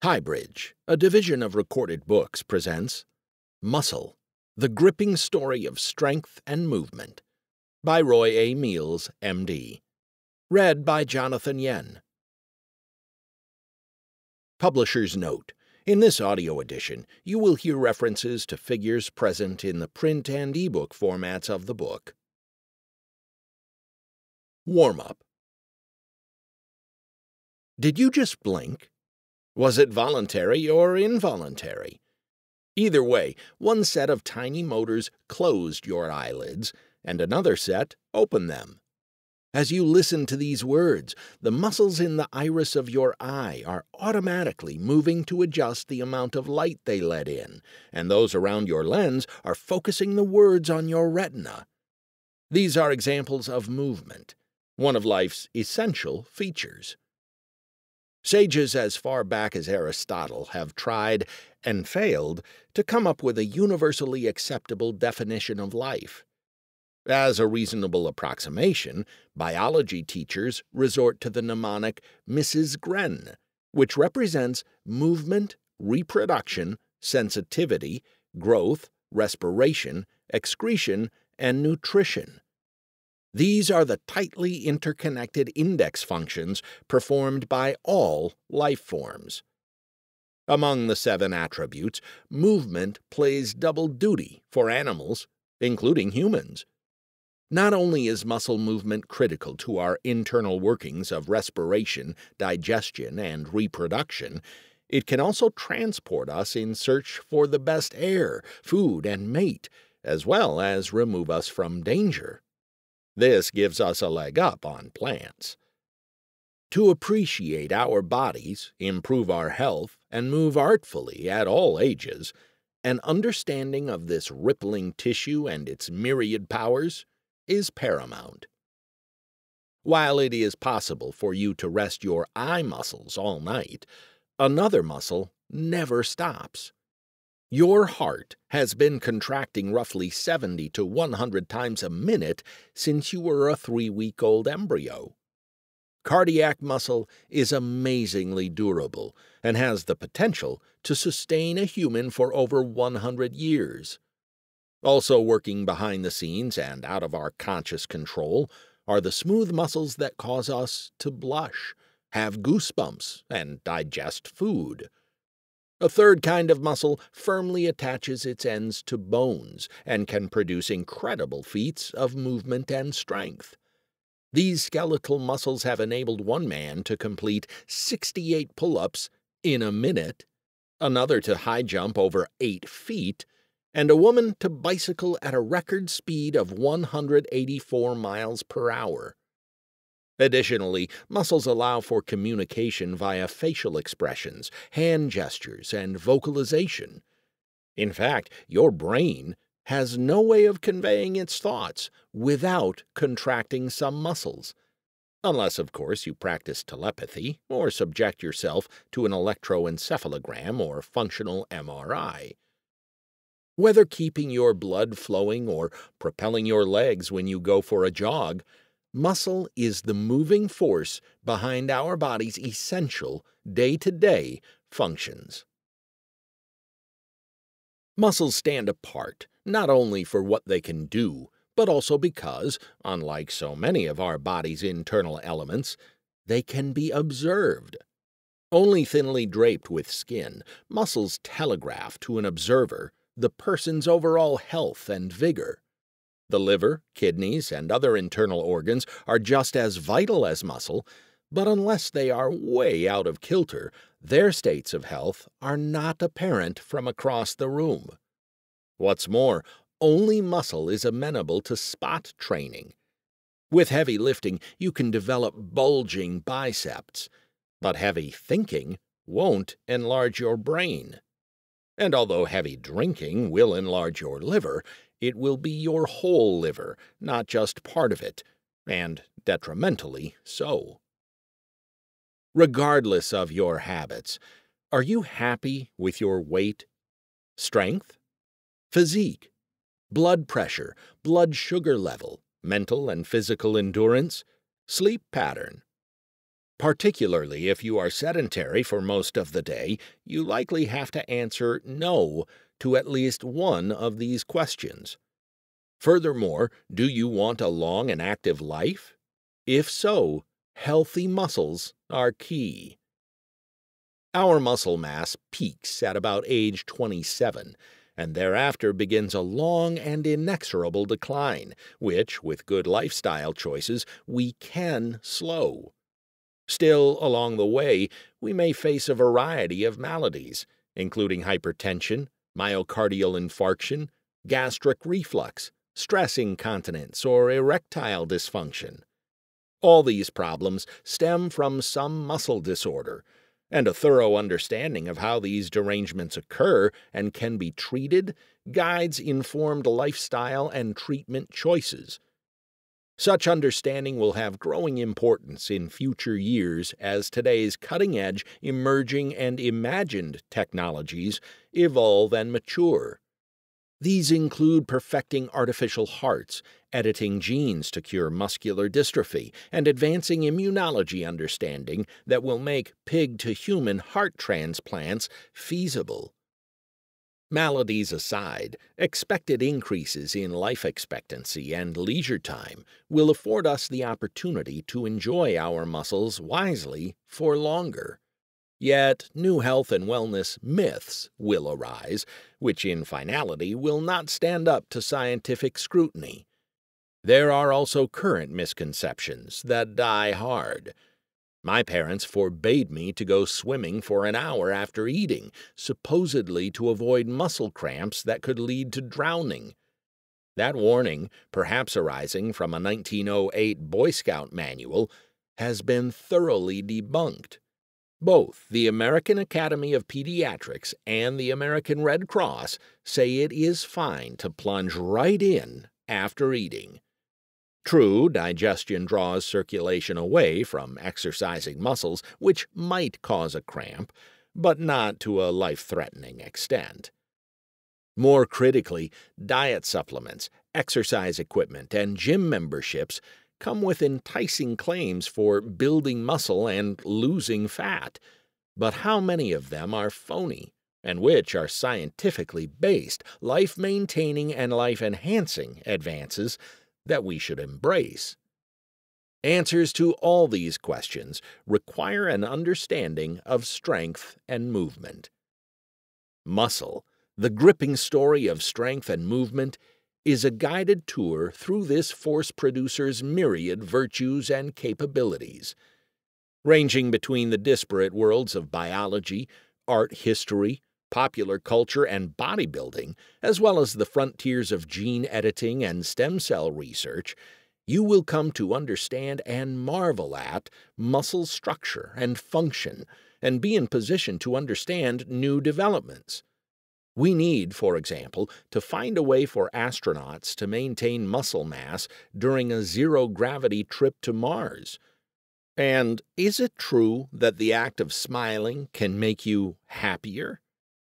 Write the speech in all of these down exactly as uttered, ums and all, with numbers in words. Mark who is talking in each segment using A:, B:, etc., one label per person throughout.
A: Highbridge, a division of Recorded Books, presents Muscle, the Gripping Story of Strength and Movement, by Roy A. Meals, M D Read by Jonathan Yen. Publisher's note: in this audio edition, you will hear references to figures present in the print and ebook formats of the book. Warm-up. Did you just blink? Was it voluntary or involuntary? Either way, one set of tiny motors closed your eyelids, and another set opened them. As you listen to these words, the muscles in the iris of your eye are automatically moving to adjust the amount of light they let in, and those around your lens are focusing the words on your retina. These are examples of movement, one of life's essential features. Sages as far back as Aristotle have tried, and failed, to come up with a universally acceptable definition of life. As a reasonable approximation, biology teachers resort to the mnemonic Missus Gren, which represents movement, reproduction, sensitivity, growth, respiration, excretion, and nutrition. These are the tightly interconnected index functions performed by all life forms. Among the seven attributes, movement plays double duty for animals, including humans. Not only is muscle movement critical to our internal workings of respiration, digestion, and reproduction, it can also transport us in search for the best air, food, and mate, as well as remove us from danger. This gives us a leg up on plants. To appreciate our bodies, improve our health, and move artfully at all ages, an understanding of this rippling tissue and its myriad powers is paramount. While it is possible for you to rest your eye muscles all night, another muscle never stops. Your heart has been contracting roughly seventy to one hundred times a minute since you were a three-week-old embryo. Cardiac muscle is amazingly durable and has the potential to sustain a human for over one hundred years. Also working behind the scenes and out of our conscious control are the smooth muscles that cause us to blush, have goosebumps, and digest food. A third kind of muscle firmly attaches its ends to bones and can produce incredible feats of movement and strength. These skeletal muscles have enabled one man to complete sixty-eight pull-ups in a minute, another to high jump over eight feet, and a woman to bicycle at a record speed of one hundred eighty-four miles per hour. Additionally, muscles allow for communication via facial expressions, hand gestures, and vocalization. In fact, your brain has no way of conveying its thoughts without contracting some muscles, unless, of course, you practice telepathy or subject yourself to an electroencephalogram or functional M R I. Whether keeping your blood flowing or propelling your legs when you go for a jog, muscle is the moving force behind our body's essential day-to-day functions. Muscles stand apart not only for what they can do, but also because, unlike so many of our body's internal elements, they can be observed. Only thinly draped with skin, muscles telegraph to an observer the person's overall health and vigor. The liver, kidneys, and other internal organs are just as vital as muscle, but unless they are way out of kilter, their states of health are not apparent from across the room. What's more, only muscle is amenable to spot training. With heavy lifting, you can develop bulging biceps, but heavy thinking won't enlarge your brain. And although heavy drinking will enlarge your liver, it will be your whole liver, not just part of it, and detrimentally so. Regardless of your habits, are you happy with your weight, strength, physique, blood pressure, blood sugar level, mental and physical endurance, sleep pattern? Particularly if you are sedentary for most of the day, you likely have to answer no to at least one of these questions. Furthermore, do you want a long and active life? If so, healthy muscles are key. Our muscle mass peaks at about age twenty-seven, and thereafter begins a long and inexorable decline, which, with good lifestyle choices, we can slow. Still, along the way, we may face a variety of maladies, including hypertension, myocardial infarction, gastric reflux, stress incontinence, or erectile dysfunction. All these problems stem from some muscle disorder, and a thorough understanding of how these derangements occur and can be treated guides informed lifestyle and treatment choices. Such understanding will have growing importance in future years as today's cutting-edge, emerging, and imagined technologies evolve and mature. These include perfecting artificial hearts, editing genes to cure muscular dystrophy, and advancing immunology understanding that will make pig-to-human heart transplants feasible. Maladies aside, expected increases in life expectancy and leisure time will afford us the opportunity to enjoy our muscles wisely for longer. Yet, new health and wellness myths will arise, which in finality will not stand up to scientific scrutiny. There are also current misconceptions that die hard. My parents forbade me to go swimming for an hour after eating, supposedly to avoid muscle cramps that could lead to drowning. That warning, perhaps arising from a nineteen oh eight Boy Scout manual, has been thoroughly debunked. Both the American Academy of Pediatrics and the American Red Cross say it is fine to plunge right in after eating. True, digestion draws circulation away from exercising muscles, which might cause a cramp, but not to a life-threatening extent. More critically, diet supplements, exercise equipment, and gym memberships come with enticing claims for building muscle and losing fat. But how many of them are phony, and which are scientifically based, life-maintaining and life-enhancing advances that we should embrace? Answers to all these questions require an understanding of strength and movement. Muscle, the gripping story of strength and movement, is a guided tour through this force producer's myriad virtues and capabilities. Ranging between the disparate worlds of biology, art history, popular culture, and bodybuilding, as well as the frontiers of gene editing and stem cell research, you will come to understand and marvel at muscle structure and function, and be in position to understand new developments. We need, for example, to find a way for astronauts to maintain muscle mass during a zero-gravity trip to Mars. And is it true that the act of smiling can make you happier?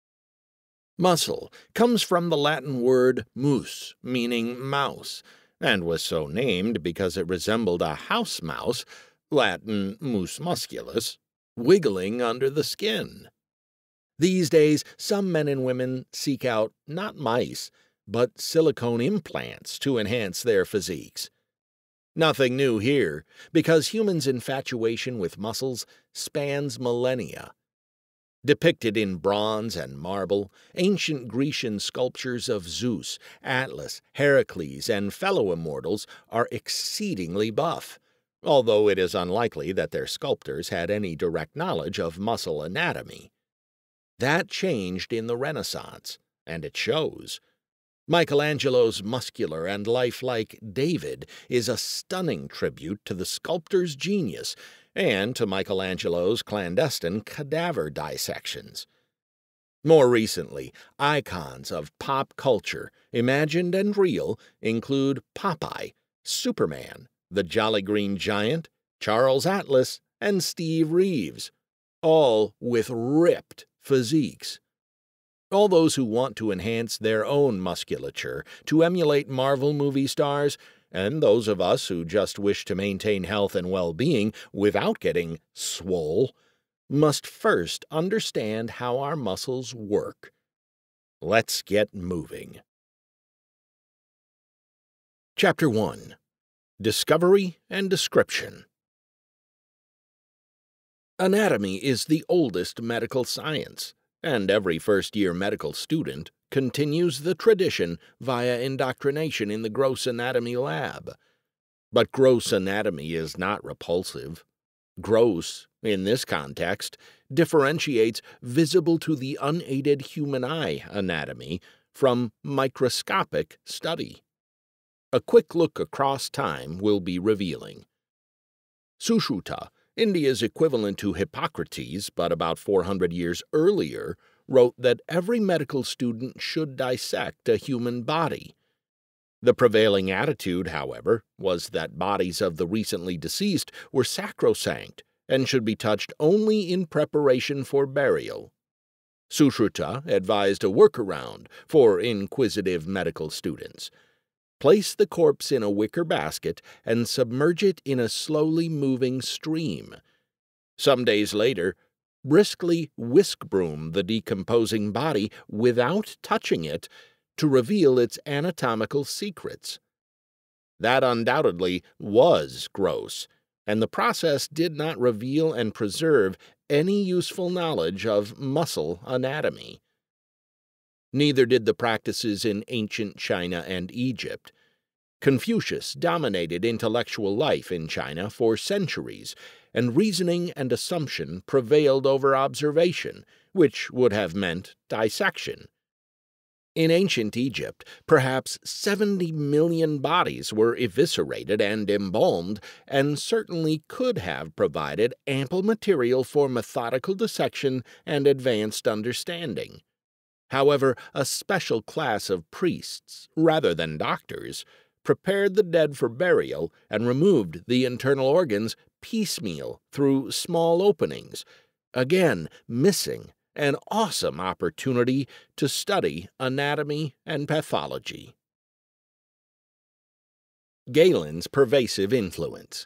A: Muscle comes from the Latin word mus, meaning mouse, and was so named because it resembled a house mouse, Latin mus musculus, wiggling under the skin. These days, some men and women seek out not mice, but silicone implants to enhance their physiques. Nothing new here, because humans' infatuation with muscles spans millennia. Depicted in bronze and marble, ancient Grecian sculptures of Zeus, Atlas, Heracles, and fellow immortals are exceedingly buff, although it is unlikely that their sculptors had any direct knowledge of muscle anatomy. That changed in the Renaissance, and it shows. Michelangelo's muscular and lifelike David is a stunning tribute to the sculptor's genius and to Michelangelo's clandestine cadaver dissections. More recently, icons of pop culture, imagined and real, include Popeye, Superman, the Jolly Green Giant, Charles Atlas, and Steve Reeves, all with ripped physiques. All those who want to enhance their own musculature to emulate Marvel movie stars and those of us who just wish to maintain health and well-being without getting swole, must first understand how our muscles work. Let's get moving. Chapter one. Discovery and Description. Anatomy is the oldest medical science, and every first-year medical student continues the tradition via indoctrination in the gross anatomy lab. But gross anatomy is not repulsive. Gross, in this context, differentiates visible to the unaided human eye anatomy from microscopic study. A quick look across time will be revealing. Sushruta, India's equivalent to Hippocrates, but about four hundred years earlier, wrote that every medical student should dissect a human body. The prevailing attitude, however, was that bodies of the recently deceased were sacrosanct and should be touched only in preparation for burial. Sushruta advised a workaround for inquisitive medical students. Place the corpse in a wicker basket and submerge it in a slowly moving stream. Some days later, briskly whisk-broom the decomposing body without touching it to reveal its anatomical secrets. That undoubtedly was gross, and the process did not reveal and preserve any useful knowledge of muscle anatomy. Neither did the practices in ancient China and Egypt. Confucius dominated intellectual life in China for centuries, and reasoning and assumption prevailed over observation, which would have meant dissection. In ancient Egypt, perhaps seventy million bodies were eviscerated and embalmed, and certainly could have provided ample material for methodical dissection and advanced understanding. However, a special class of priests, rather than doctors, prepared the dead for burial and removed the internal organs piecemeal through small openings, again missing an awesome opportunity to study anatomy and pathology. Galen's pervasive influence.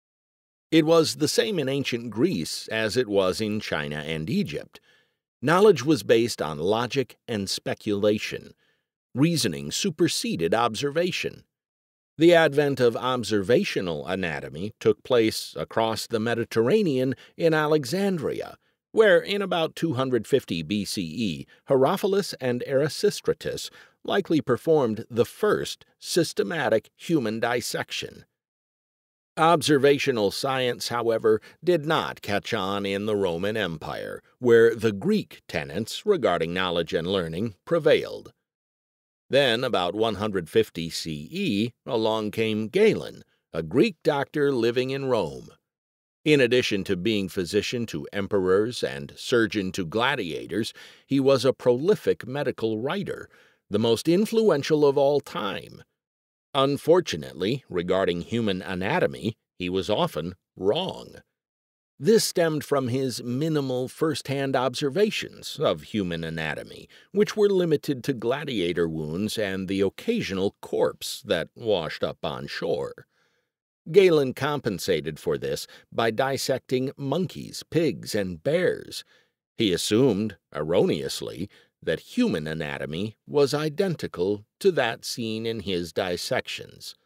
A: It was the same in ancient Greece as it was in China and Egypt. Knowledge was based on logic and speculation. Reasoning superseded observation. The advent of observational anatomy took place across the Mediterranean in Alexandria, where in about two hundred fifty B C E, Herophilus and Erasistratus likely performed the first systematic human dissection. Observational science, however, did not catch on in the Roman Empire, where the Greek tenets regarding knowledge and learning prevailed. Then, about one hundred fifty C E, along came Galen, a Greek doctor living in Rome. In addition to being physician to emperors and surgeon to gladiators, he was a prolific medical writer, the most influential of all time. Unfortunately, regarding human anatomy, he was often wrong. This stemmed from his minimal first-hand observations of human anatomy, which were limited to gladiator wounds and the occasional corpse that washed up on shore. Galen compensated for this by dissecting monkeys, pigs, and bears. He assumed, erroneously, that human anatomy was identical to that seen in his dissections.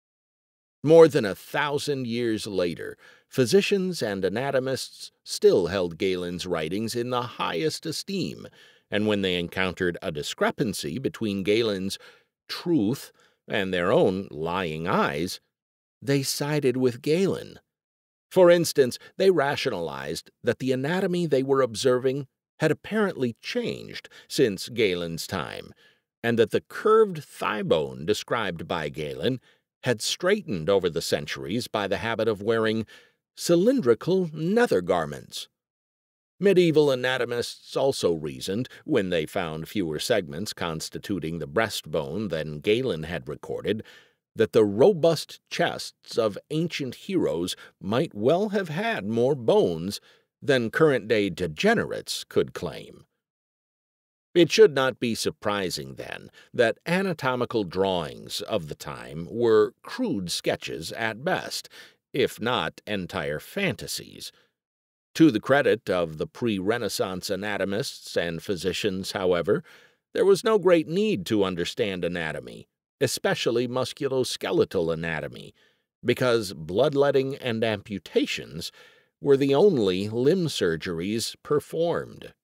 A: More than a thousand years later, physicians and anatomists still held Galen's writings in the highest esteem, and when they encountered a discrepancy between Galen's truth and their own lying eyes, they sided with Galen. For instance, they rationalized that the anatomy they were observing had apparently changed since Galen's time, and that the curved thigh bone described by Galen had straightened over the centuries by the habit of wearing cylindrical nether garments. Medieval anatomists also reasoned, when they found fewer segments constituting the breastbone than Galen had recorded, that the robust chests of ancient heroes might well have had more bones than current-day degenerates could claim. It should not be surprising, then, that anatomical drawings of the time were crude sketches at best, if not entire fantasies. To the credit of the pre-Renaissance anatomists and physicians, however, there was no great need to understand anatomy, especially musculoskeletal anatomy, because bloodletting and amputations were the only limb surgeries performed.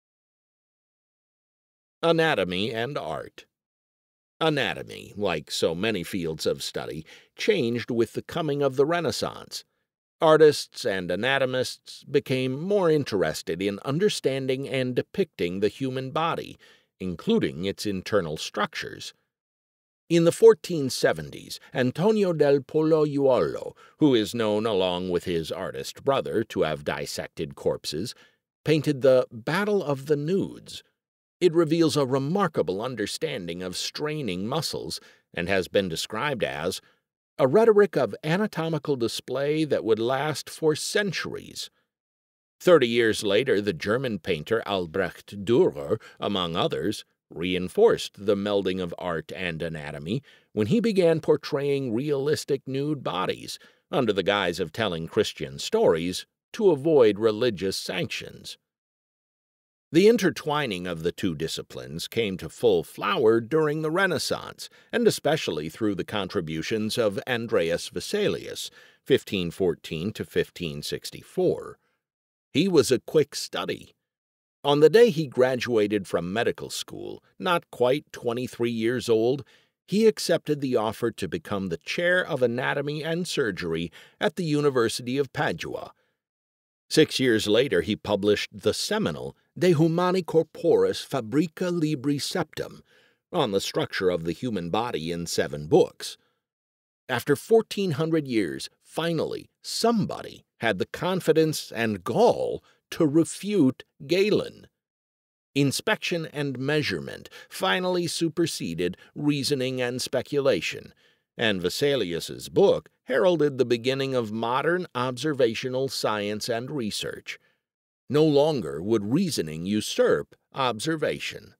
A: Anatomy and art. Anatomy, like so many fields of study, changed with the coming of the Renaissance. Artists and anatomists became more interested in understanding and depicting the human body, including its internal structures. In the fourteen seventies, Antonio del Pollaiuolo, who is known along with his artist brother to have dissected corpses, painted the Battle of the Nudes. It reveals a remarkable understanding of straining muscles and has been described as a rhetoric of anatomical display that would last for centuries. Thirty years later, the German painter Albrecht Dürer, among others, reinforced the melding of art and anatomy when he began portraying realistic nude bodies under the guise of telling Christian stories to avoid religious sanctions. The intertwining of the two disciplines came to full flower during the Renaissance, and especially through the contributions of Andreas Vesalius, fifteen fourteen to fifteen sixty-four. He was a quick study. On the day he graduated from medical school, not quite twenty-three years old, he accepted the offer to become the chair of anatomy and surgery at the University of Padua. Six years later, he published the seminal De Humani Corporis Fabrica Libri Septem, on the structure of the human body in seven books. After fourteen hundred years, finally, somebody had the confidence and gall to refute Galen. Inspection and measurement finally superseded reasoning and speculation, and Vesalius's book heralded the beginning of modern observational science and research. No longer would reasoning usurp observation.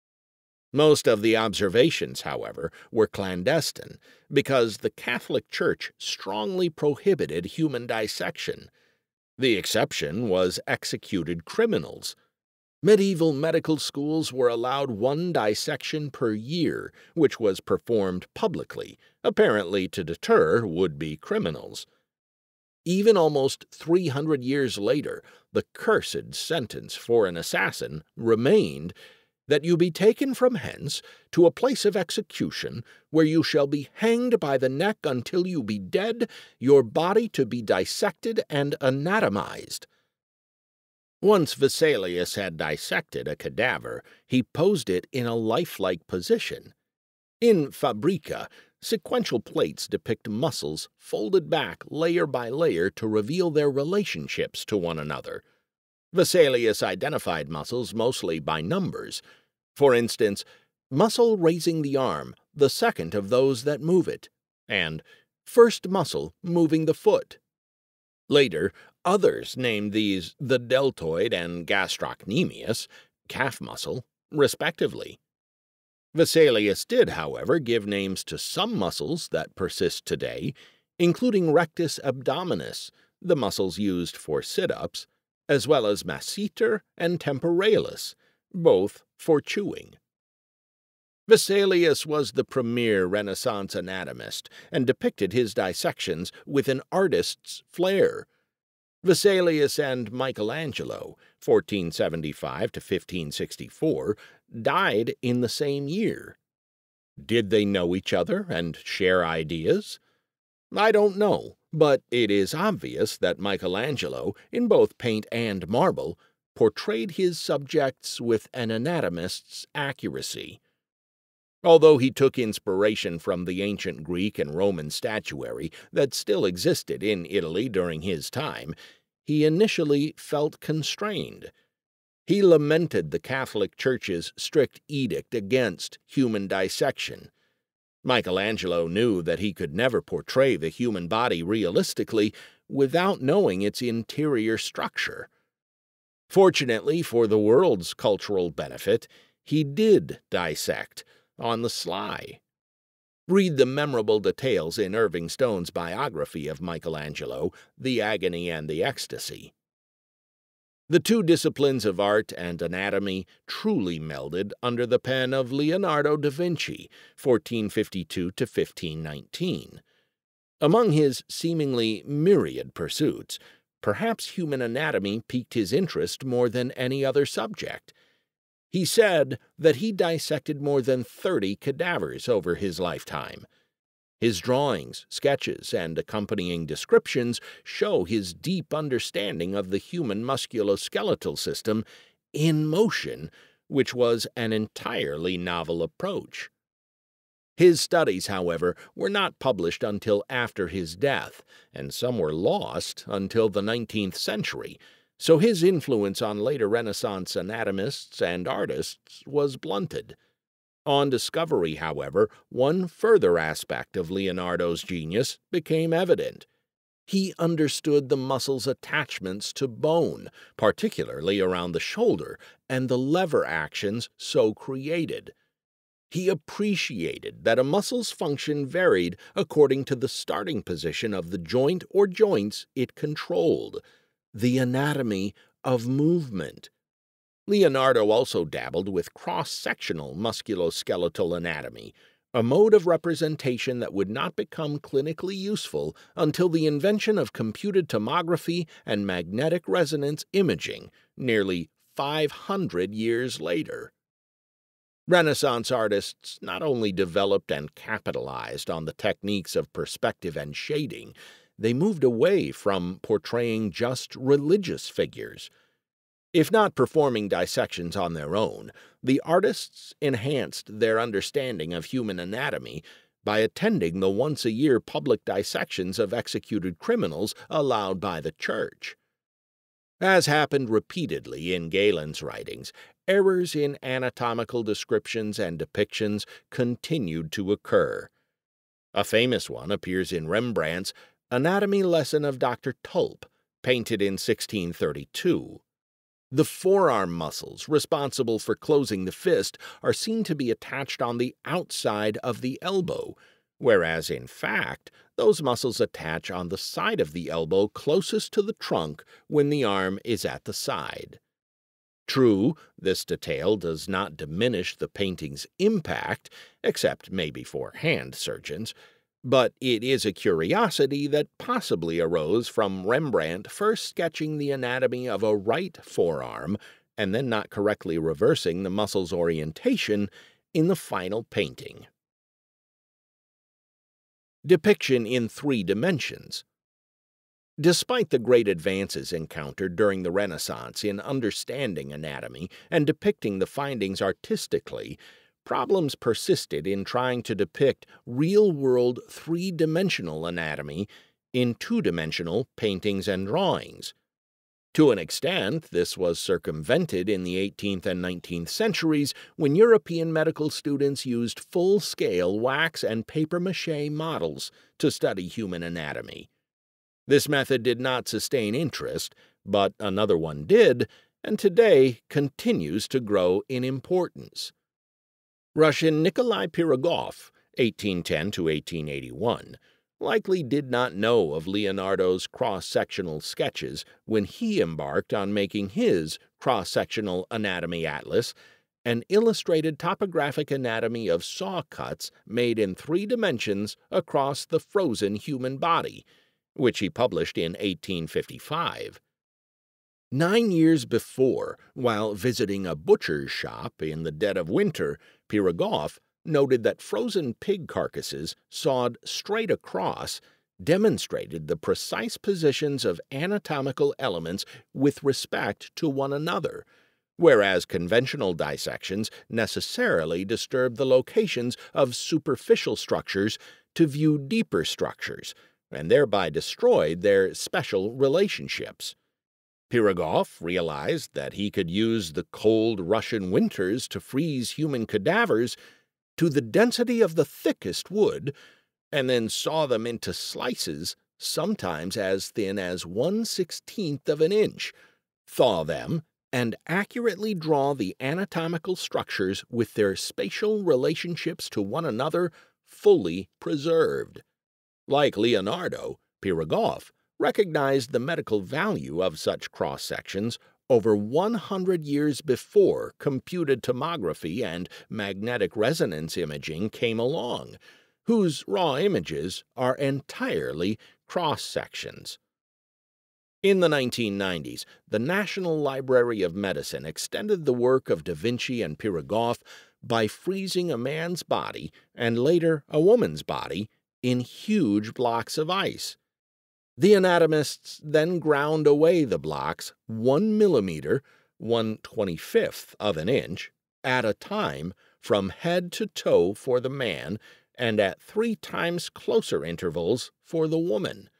A: Most of the observations, however, were clandestine because the Catholic Church strongly prohibited human dissection. The exception was executed criminals. Medieval medical schools were allowed one dissection per year, which was performed publicly, apparently to deter would-be criminals. Even almost three hundred years later, the cursed sentence for an assassin remained that you be taken from hence to a place of execution, where you shall be hanged by the neck until you be dead, your body to be dissected and anatomized. Once Vesalius had dissected a cadaver, he posed it in a lifelike position. In Fabrica, sequential plates depict muscles folded back layer by layer to reveal their relationships to one another. Vesalius identified muscles mostly by numbers. For instance, muscle raising the arm, the second of those that move it, and first muscle moving the foot. Later, others named these the deltoid and gastrocnemius, calf muscle, respectively. Vesalius did, however, give names to some muscles that persist today, including rectus abdominis, the muscles used for sit-ups, as well as masseter and temporalis, both for chewing. Vesalius was the premier Renaissance anatomist and depicted his dissections with an artist's flair. Vesalius and Michelangelo, fourteen seventy-five to fifteen sixty-four, died in the same year. Did they know each other and share ideas? I don't know, but it is obvious that Michelangelo, in both paint and marble, portrayed his subjects with an anatomist's accuracy. Although he took inspiration from the ancient Greek and Roman statuary that still existed in Italy during his time, he initially felt constrained. He lamented the Catholic Church's strict edict against human dissection. Michelangelo knew that he could never portray the human body realistically without knowing its interior structure. Fortunately for the world's cultural benefit, he did dissect, on the sly. Read the memorable details in Irving Stone's biography of Michelangelo, The Agony and the Ecstasy. The two disciplines of art and anatomy truly melded under the pen of Leonardo da Vinci, fourteen fifty-two to fifteen nineteen. Among his seemingly myriad pursuits, perhaps human anatomy piqued his interest more than any other subject. He said that he dissected more than thirty cadavers over his lifetime. His drawings, sketches, and accompanying descriptions show his deep understanding of the human musculoskeletal system in motion, which was an entirely novel approach. His studies, however, were not published until after his death, and some were lost until the nineteenth century, so his influence on later Renaissance anatomists and artists was blunted. On discovery, however, one further aspect of Leonardo's genius became evident. He understood the muscle's attachments to bone, particularly around the shoulder, and the lever actions so created. He appreciated that a muscle's function varied according to the starting position of the joint or joints it controlled, the anatomy of movement. Leonardo also dabbled with cross-sectional musculoskeletal anatomy, a mode of representation that would not become clinically useful until the invention of computed tomography and magnetic resonance imaging nearly five hundred years later. Renaissance artists not only developed and capitalized on the techniques of perspective and shading, they moved away from portraying just religious figures. If not performing dissections on their own, the artists enhanced their understanding of human anatomy by attending the once-a-year public dissections of executed criminals allowed by the Church. As happened repeatedly in Galen's writings, errors in anatomical descriptions and depictions continued to occur. A famous one appears in Rembrandt's Anatomy Lesson of Doctor Tulp, painted in sixteen thirty-two. The forearm muscles responsible for closing the fist are seen to be attached on the outside of the elbow, whereas in fact those muscles attach on the side of the elbow closest to the trunk when the arm is at the side. True, this detail does not diminish the painting's impact, except maybe for hand surgeons, but it is a curiosity that possibly arose from Rembrandt first sketching the anatomy of a right forearm and then not correctly reversing the muscle's orientation in the final painting. Depiction in three dimensions. Despite the great advances encountered during the Renaissance in understanding anatomy and depicting the findings artistically, problems persisted in trying to depict real-world three-dimensional anatomy in two-dimensional paintings and drawings. To an extent, this was circumvented in the eighteenth and nineteenth centuries when European medical students used full-scale wax and papier-mâché models to study human anatomy. This method did not sustain interest, but another one did, and today continues to grow in importance. Russian Nikolai Pirogov, eighteen ten to eighteen eighty-one, likely did not know of Leonardo's cross-sectional sketches when he embarked on making his cross-sectional anatomy atlas, an illustrated topographic anatomy of saw cuts made in three dimensions across the frozen human body, which he published in eighteen fifty-five. Nine years before, while visiting a butcher's shop in the dead of winter, Pirogov noted that frozen pig carcasses sawed straight across demonstrated the precise positions of anatomical elements with respect to one another, whereas conventional dissections necessarily disturb the locations of superficial structures to view deeper structures, and thereby destroyed their special relationships. Pirogov realized that he could use the cold Russian winters to freeze human cadavers to the density of the thickest wood, and then saw them into slices sometimes as thin as one-sixteenth of an inch, thaw them, and accurately draw the anatomical structures with their spatial relationships to one another fully preserved. Like Leonardo, Pirogov recognized the medical value of such cross-sections over one hundred years before computed tomography and magnetic resonance imaging came along, whose raw images are entirely cross-sections. In the nineteen nineties, the National Library of Medicine extended the work of Da Vinci and Pirogov by freezing a man's body, and later a woman's body, in huge blocks of ice. The anatomists then ground away the blocks one millimeter, one twenty-fifth of an inch, at a time, from head to toe for the man, and at three times closer intervals for the woman.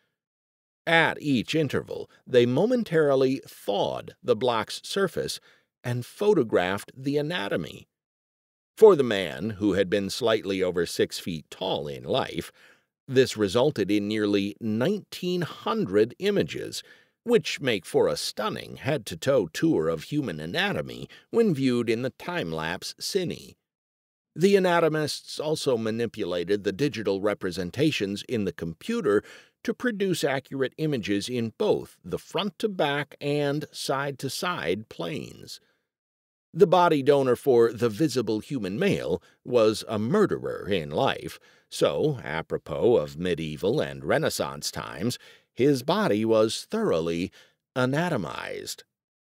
A: At each interval, they momentarily thawed the block's surface and photographed the anatomy. For the man, who had been slightly over six feet tall in life, this resulted in nearly nineteen hundred images, which make for a stunning head-to-toe tour of human anatomy when viewed in the time-lapse cine. The anatomists also manipulated the digital representations in the computer to produce accurate images in both the front-to-back and side-to-side planes. The body donor for the visible human male was a murderer in life, so, apropos of medieval and Renaissance times, his body was thoroughly anatomized.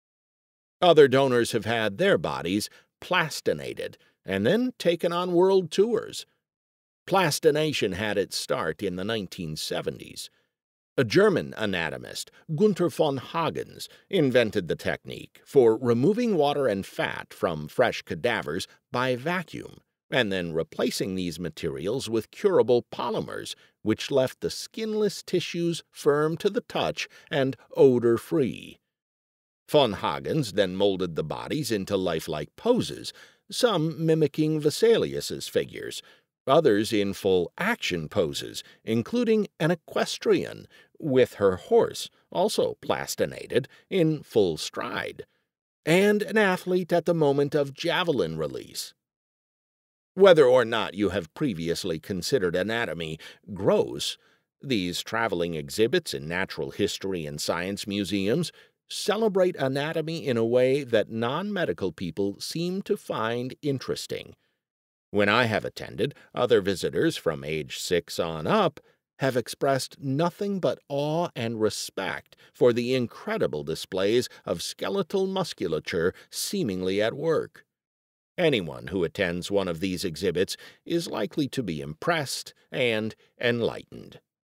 A: Other donors have had their bodies plastinated and then taken on world tours. Plastination had its start in the nineteen seventies. A German anatomist, Gunther von Hagens, invented the technique for removing water and fat from fresh cadavers by vacuum, and then replacing these materials with curable polymers, which left the skinless tissues firm to the touch and odor-free. Von Hagens then molded the bodies into lifelike poses, some mimicking Vesalius's figures, others in full action poses, including an equestrian with her horse, also plastinated, in full stride, and an athlete at the moment of javelin release. Whether or not you have previously considered anatomy gross, these traveling exhibits in natural history and science museums celebrate anatomy in a way that non-medical people seem to find interesting. When I have attended, other visitors from age six on up have expressed nothing but awe and respect for the incredible displays of skeletal musculature seemingly at work. Anyone who attends one of these exhibits is likely to be impressed and enlightened.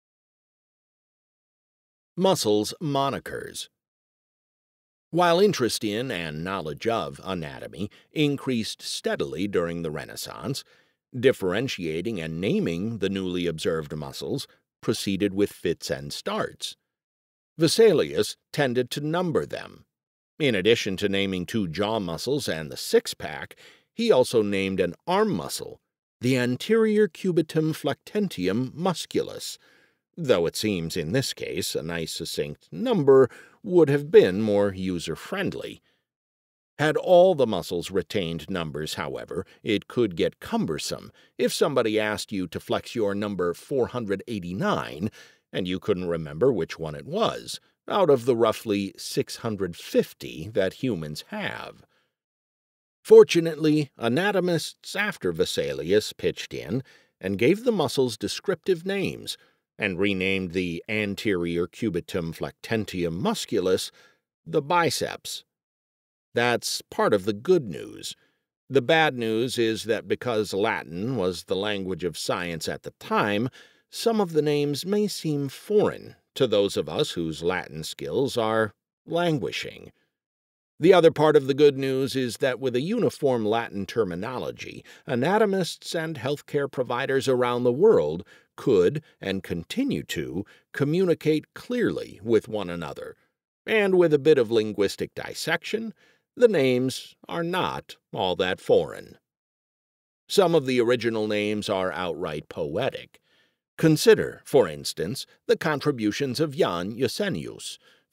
A: Muscles monikers. While interest in and knowledge of anatomy increased steadily during the Renaissance, differentiating and naming the newly observed muscles proceeded with fits and starts. Vesalius tended to number them. In addition to naming two jaw muscles and the six-pack, he also named an arm muscle, the anterior cubitum flectentium musculus, though it seems in this case a nice succinct number would have been more user-friendly. Had all the muscles retained numbers, however, it could get cumbersome if somebody asked you to flex your number four hundred eighty-nine and you couldn't remember which one it was, out of the roughly six hundred fifty that humans have. Fortunately, anatomists after Vesalius pitched in and gave the muscles descriptive names, and renamed the anterior cubitum flectentium musculus the biceps. That's part of the good news. The bad news is that because Latin was the language of science at the time, some of the names may seem foreign to those of us whose Latin skills are languishing. The other part of the good news is that with a uniform Latin terminology, anatomists and healthcare providers around the world could, and continue to, communicate clearly with one another, and with a bit of linguistic dissection, the names are not all that foreign. Some of the original names are outright poetic. Consider, for instance, the contributions of Jan Jensenius,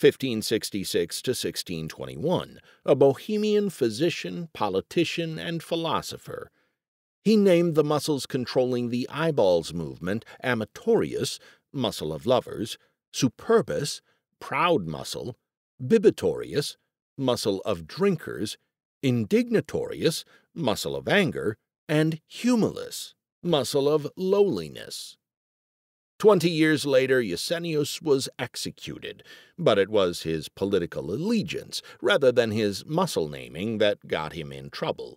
A: fifteen sixty-six to sixteen twenty-one, a Bohemian physician, politician, and philosopher. He named the muscles controlling the eyeballs movement amatorius, muscle of lovers, superbus, proud muscle, bibitorius, muscle of drinkers, indignatorius, muscle of anger, and humilis, muscle of lowliness. Twenty years later, Yesenius was executed, but it was his political allegiance rather than his muscle naming that got him in trouble.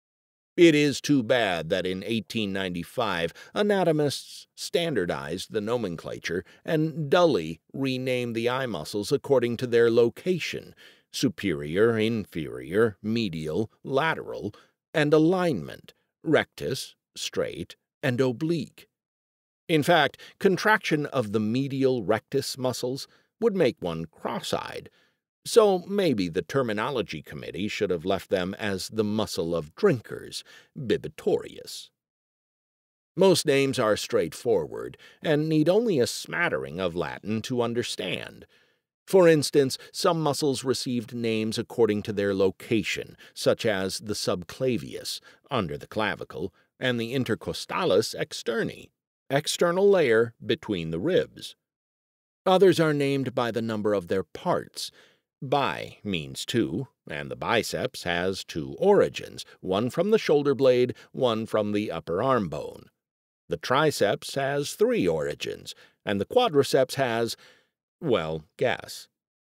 A: It is too bad that in eighteen ninety-five anatomists standardized the nomenclature and dully renamed the eye muscles according to their location: superior, inferior, medial, lateral, and alignment, rectus, straight, and oblique. In fact, contraction of the medial rectus muscles would make one cross-eyed, so maybe the terminology committee should have left them as the muscle of drinkers, bibitorius. Most names are straightforward and need only a smattering of Latin to understand. For instance, some muscles received names according to their location, such as the subclavius, under the clavicle, and the intercostalis externi, external layer between the ribs. Others are named by the number of their parts. Bi means two, and the biceps has two origins, one from the shoulder blade, one from the upper arm bone. The triceps has three origins, and the quadriceps has, well, guess.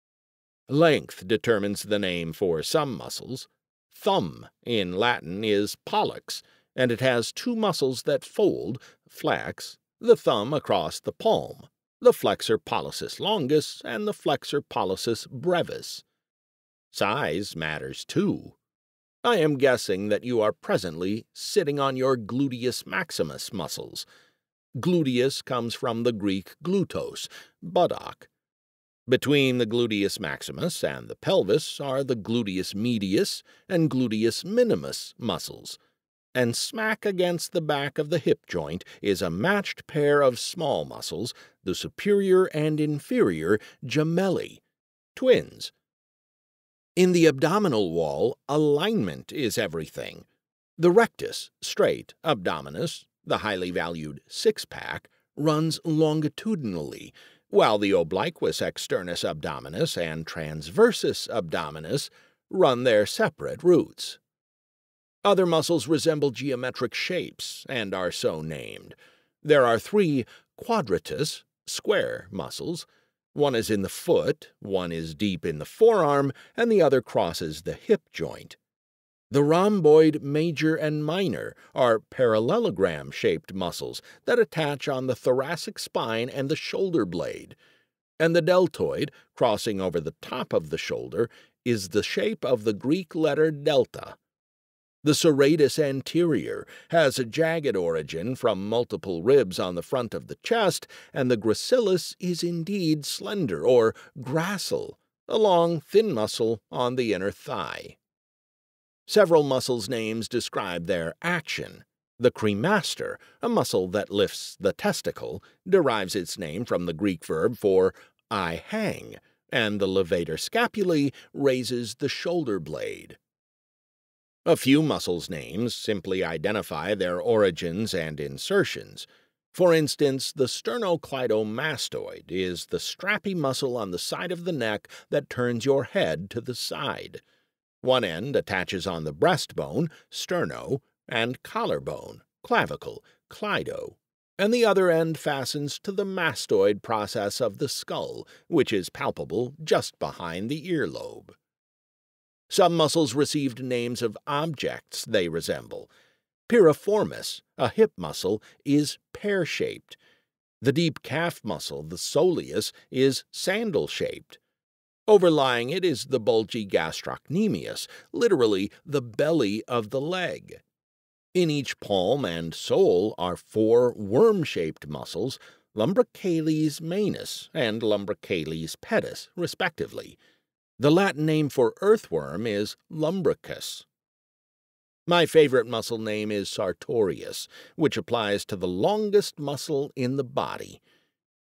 A: Length determines the name for some muscles. Thumb in Latin is pollex, and it has two muscles that fold, flex, the thumb across the palm, the flexor pollicis longus and the flexor pollicis brevis. Size matters too. I am guessing that you are presently sitting on your gluteus maximus muscles. Gluteus comes from the Greek glutos, buttock. Between the gluteus maximus and the pelvis are the gluteus medius and gluteus minimus muscles, and smack against the back of the hip joint is a matched pair of small muscles, the superior and inferior gemelli, twins. In the abdominal wall, alignment is everything. The rectus, straight, abdominis, the highly valued six-pack, runs longitudinally, while the obliquus externus abdominis and transversus abdominis run their separate routes. Other muscles resemble geometric shapes and are so named. There are three quadratus, square muscles. One is in the foot, one is deep in the forearm, and the other crosses the hip joint. The rhomboid major and minor are parallelogram-shaped muscles that attach on the thoracic spine and the shoulder blade, and the deltoid, crossing over the top of the shoulder, is the shape of the Greek letter delta. The serratus anterior has a jagged origin from multiple ribs on the front of the chest, and the gracilis is indeed slender, or gracile, a long, thin muscle on the inner thigh. Several muscles' names describe their action. The cremaster, a muscle that lifts the testicle, derives its name from the Greek verb for I hang, and the levator scapulae raises the shoulder blade. A few muscles' names simply identify their origins and insertions. For instance, the sternocleidomastoid is the strappy muscle on the side of the neck that turns your head to the side. One end attaches on the breastbone, sterno, and collarbone, clavicle, cleido, and the other end fastens to the mastoid process of the skull, which is palpable just behind the earlobe. Some muscles received names of objects they resemble. Piriformis, a hip muscle, is pear-shaped. The deep calf muscle, the soleus, is sandal-shaped. Overlying it is the bulgy gastrocnemius, literally the belly of the leg. In each palm and sole are four worm-shaped muscles, lumbricalis manus and lumbricalis pedis, respectively. The Latin name for earthworm is lumbricus. My favorite muscle name is sartorius, which applies to the longest muscle in the body.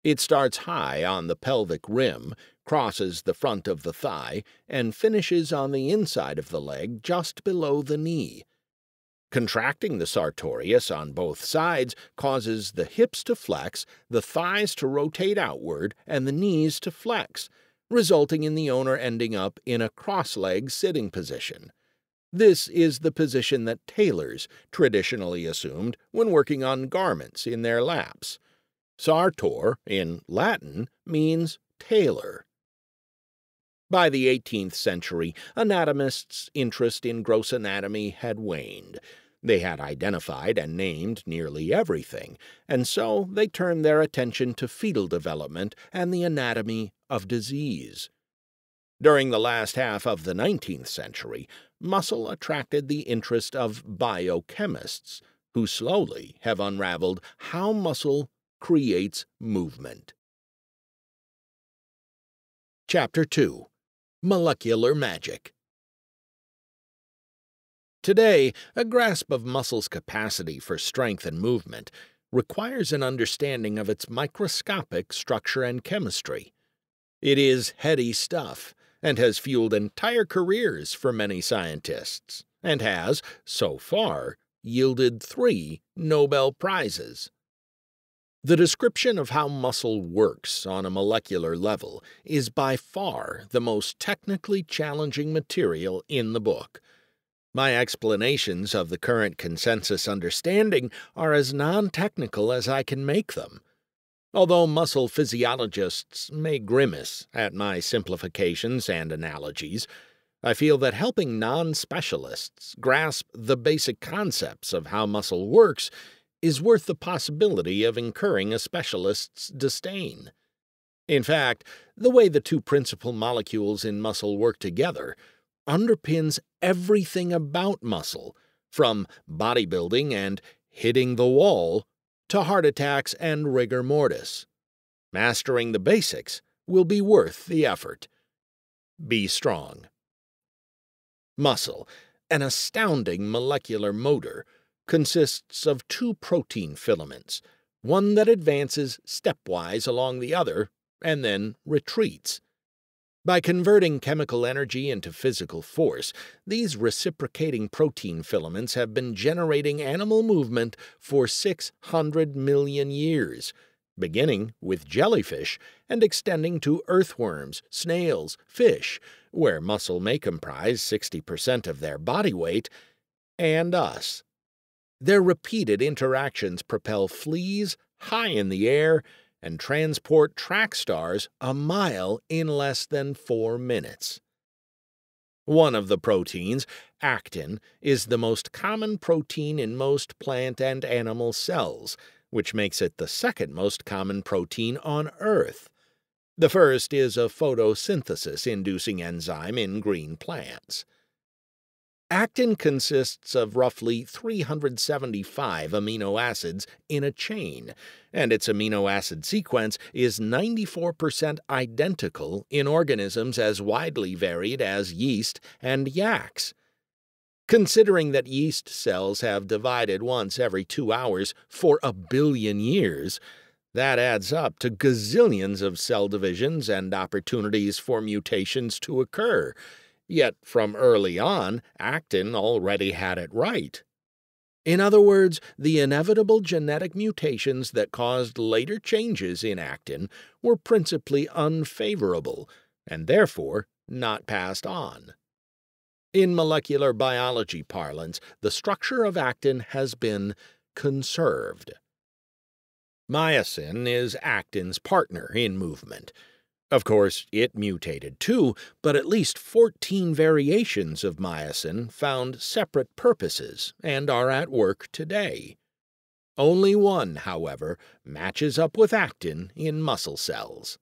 A: It starts high on the pelvic rim, crosses the front of the thigh, and finishes on the inside of the leg just below the knee. Contracting the sartorius on both sides causes the hips to flex, the thighs to rotate outward, and the knees to flex, resulting in the owner ending up in a cross-leg sitting position. This is the position that tailors traditionally assumed when working on garments in their laps. Sartor, in Latin, means tailor. By the eighteenth century, anatomists' interest in gross anatomy had waned. They had identified and named nearly everything, and so they turned their attention to fetal development and the anatomy of disease. During the last half of the nineteenth century, muscle attracted the interest of biochemists, who slowly have unraveled how muscle creates movement. Chapter two. Molecular Magic. Today, a grasp of muscle's capacity for strength and movement requires an understanding of its microscopic structure and chemistry. It is heady stuff, and has fueled entire careers for many scientists, and has, so far, yielded three Nobel Prizes. The description of how muscle works on a molecular level is by far the most technically challenging material in the book. My explanations of the current consensus understanding are as non-technical as I can make them. Although muscle physiologists may grimace at my simplifications and analogies, I feel that helping non-specialists grasp the basic concepts of how muscle works is worth the possibility of incurring a specialist's disdain. In fact, the way the two principal molecules in muscle work together underpins everything about muscle, from bodybuilding and hitting the wall to heart attacks and rigor mortis. Mastering the basics will be worth the effort. Be strong. Muscle, an astounding molecular motor, consists of two protein filaments, one that advances stepwise along the other and then retreats. By converting chemical energy into physical force, these reciprocating protein filaments have been generating animal movement for six hundred million years, beginning with jellyfish and extending to earthworms, snails, fish, where muscle may comprise sixty percent of their body weight, and us. Their repeated interactions propel fleas high in the air and transport track stars a mile in less than four minutes. One of the proteins, actin, is the most common protein in most plant and animal cells, which makes it the second most common protein on Earth. The first is a photosynthesis-inducing enzyme in green plants. Actin consists of roughly three hundred seventy-five amino acids in a chain, and its amino acid sequence is ninety-four percent identical in organisms as widely varied as yeast and yaks. Considering that yeast cells have divided once every two hours for a billion years, that adds up to gazillions of cell divisions and opportunities for mutations to occur. Yet from early on, actin already had it right. In other words, the inevitable genetic mutations that caused later changes in actin were principally unfavorable, and therefore not passed on. In molecular biology parlance, the structure of actin has been conserved. Myosin is actin's partner in movement. Of course, it mutated too, but at least fourteen variations of myosin found separate purposes and are at work today. Only one, however, matches up with actin in muscle cells.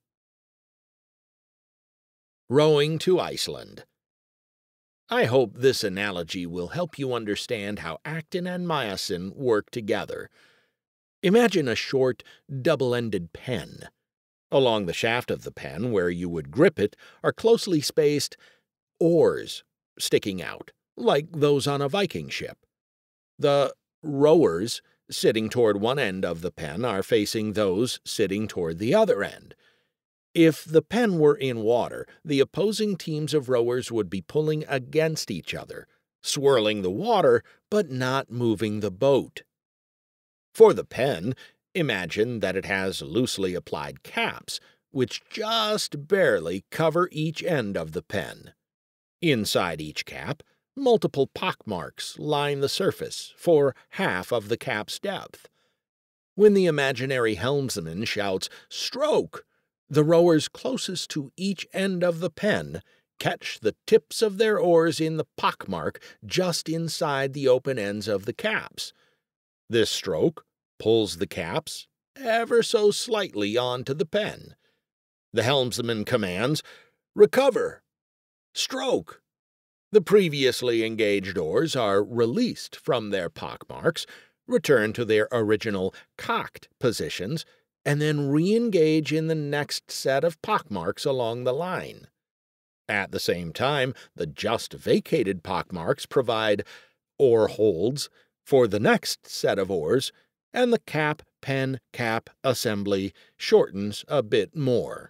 A: Rowing to Iceland. I hope this analogy will help you understand how actin and myosin work together. Imagine a short, double-ended pen. Along the shaft of the pen, where you would grip it, are closely spaced oars sticking out, like those on a Viking ship. The rowers sitting toward one end of the pen are facing those sitting toward the other end. If the pen were in water, the opposing teams of rowers would be pulling against each other, swirling the water but not moving the boat. For the pen, imagine that it has loosely applied caps, which just barely cover each end of the pen. Inside each cap, multiple pockmarks line the surface for half of the cap's depth. When the imaginary helmsman shouts, "Stroke!" the rowers closest to each end of the pen catch the tips of their oars in the pockmark just inside the open ends of the caps. This stroke pulls the caps ever so slightly onto the pen. The helmsman commands, "Recover! Stroke!" The previously engaged oars are released from their pockmarks, return to their original cocked positions, and then re-engage in the next set of pockmarks along the line. At the same time, the just vacated pockmarks provide oar holds for the next set of oars, and the cap-pen-cap assembly shortens a bit more.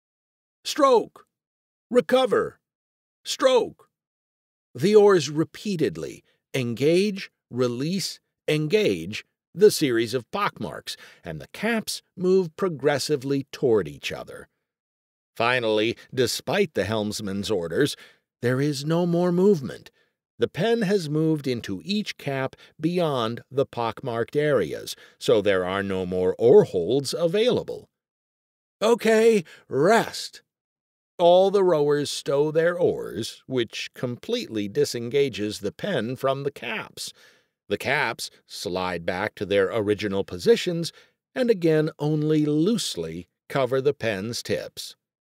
A: Stroke! Recover! Stroke! The oars repeatedly engage, release, engage the series of pockmarks, and the caps move progressively toward each other. Finally, despite the helmsman's orders, there is no more movement. The pen has moved into each cap beyond the pockmarked areas, so there are no more oar holds available. Okay, rest. All the rowers stow their oars, which completely disengages the pen from the caps. The caps slide back to their original positions and again only loosely cover the pen's tips.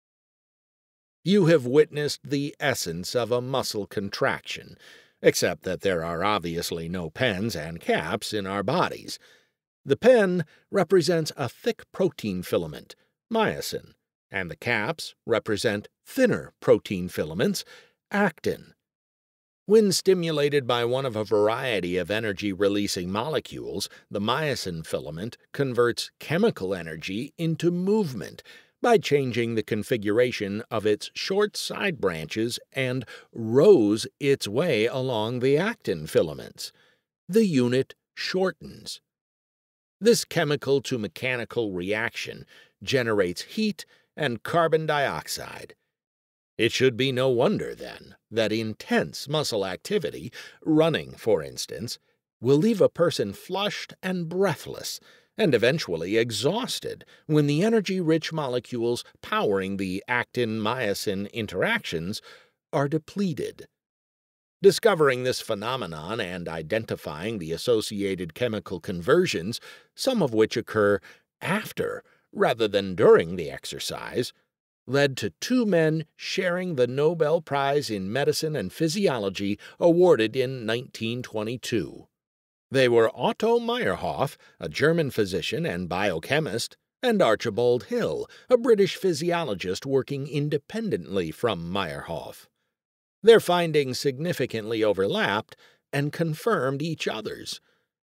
A: You have witnessed the essence of a muscle contraction, except that there are obviously no pens and caps in our bodies. The pen represents a thick protein filament, myosin, and the caps represent thinner protein filaments, actin. When stimulated by one of a variety of energy-releasing molecules, the myosin filament converts chemical energy into movement by changing the configuration of its short side branches and rows its way along the actin filaments. The unit shortens. This chemical-to-mechanical reaction generates heat and carbon dioxide. It should be no wonder, then, that intense muscle activity, running, for instance, will leave a person flushed and breathless, and eventually exhausted when the energy-rich molecules powering the actin-myosin interactions are depleted. Discovering this phenomenon and identifying the associated chemical conversions, some of which occur after rather than during the exercise, led to two men sharing the Nobel Prize in Medicine and Physiology awarded in nineteen twenty-two. They were Otto Meyerhoff, a German physician and biochemist, and Archibald Hill, a British physiologist working independently from Meyerhoff. Their findings significantly overlapped and confirmed each other's.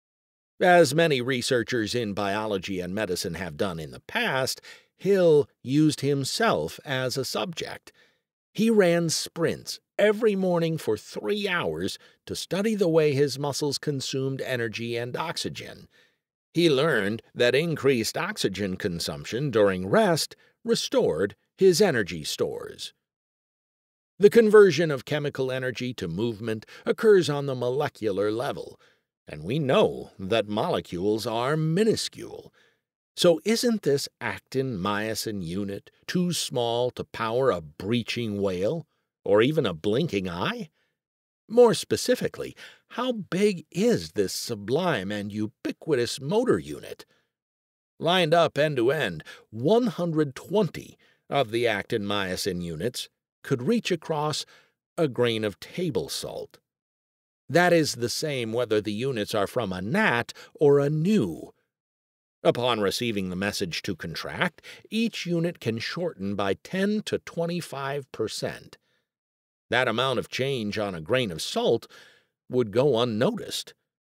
A: As many researchers in biology and medicine have done in the past, Hill used himself as a subject. He ran sprints every morning for three hours to study the way his muscles consumed energy and oxygen. He learned that increased oxygen consumption during rest restored his energy stores. The conversion of chemical energy to movement occurs on the molecular level, and we know that molecules are minuscule. So isn't this actin-myosin unit too small to power a breaching whale, or even a blinking eye? More specifically, how big is this sublime and ubiquitous motor unit? Lined up end-to-end, one hundred twenty of the actin-myosin units could reach across a grain of table salt. That is the same whether the units are from a gnat or a gnu. Upon receiving the message to contract, each unit can shorten by ten to twenty-five percent. That amount of change on a grain of salt would go unnoticed.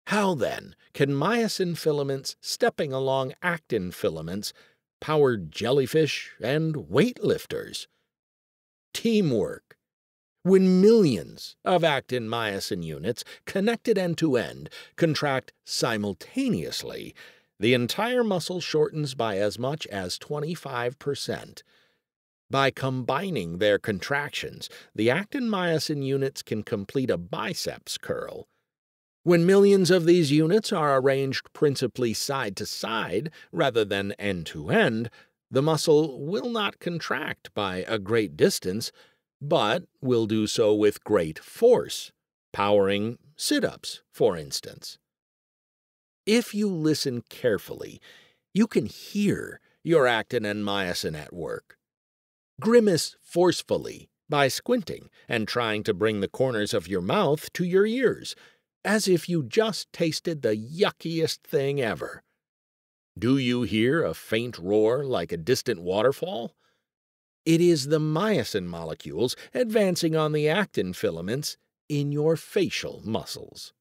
A: How, then, can myosin filaments stepping along actin filaments power jellyfish and weightlifters? Teamwork. When millions of actin-myosin units, connected end-to-end, contract simultaneously, the entire muscle shortens by as much as twenty-five percent. By combining their contractions, the actin-myosin units can complete a biceps curl. When millions of these units are arranged principally side to side rather than end to end, the muscle will not contract by a great distance, but will do so with great force, powering sit-ups, for instance. If you listen carefully, you can hear your actin and myosin at work. Grimace forcefully by squinting and trying to bring the corners of your mouth to your ears, as if you just tasted the yuckiest thing ever. Do you hear a faint roar like a distant waterfall? It is the myosin molecules advancing on the actin filaments in your facial muscles.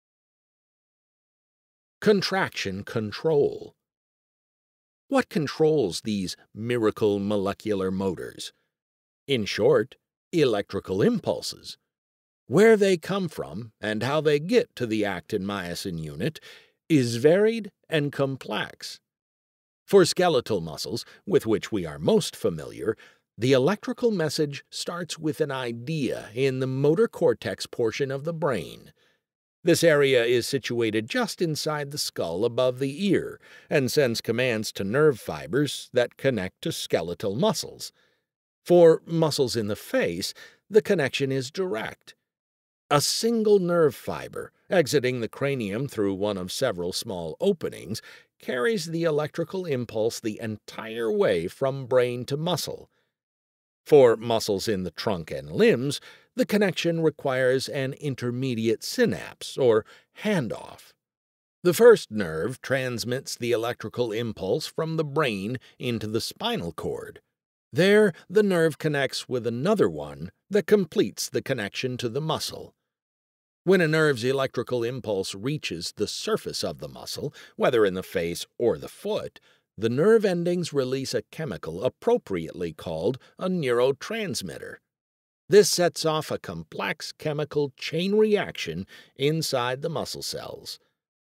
A: Contraction control. What controls these miracle molecular motors? In short, electrical impulses. Where they come from and how they get to the actin-myosin unit is varied and complex. For skeletal muscles, with which we are most familiar, the electrical message starts with an idea in the motor cortex portion of the brain. This area is situated just inside the skull above the ear and sends commands to nerve fibers that connect to skeletal muscles. For muscles in the face, the connection is direct. A single nerve fiber, exiting the cranium through one of several small openings, carries the electrical impulse the entire way from brain to muscle. For muscles in the trunk and limbs, the connection requires an intermediate synapse, or handoff. The first nerve transmits the electrical impulse from the brain into the spinal cord. There, the nerve connects with another one that completes the connection to the muscle. When a nerve's electrical impulse reaches the surface of the muscle, whether in the face or the foot, the nerve endings release a chemical appropriately called a neurotransmitter. This sets off a complex chemical chain reaction inside the muscle cells.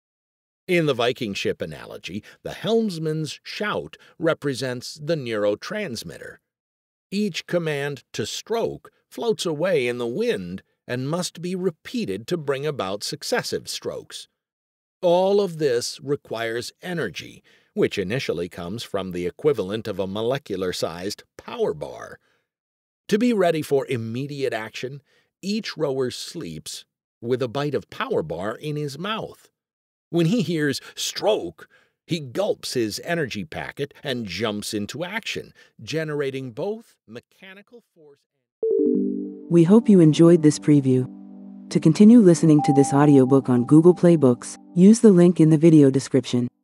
A: In the Viking ship analogy, the helmsman's shout represents the neurotransmitter. Each command to stroke floats away in the wind and must be repeated to bring about successive strokes. All of this requires energy, which initially comes from the equivalent of a molecular-sized power bar. To be ready for immediate action, each rower sleeps with a bite of power bar in his mouth. When he hears stroke, he gulps his energy packet and jumps into action, generating both mechanical force and...
B: We hope you enjoyed this preview. To continue listening to this audiobook on Google Play Books, use the link in the video description.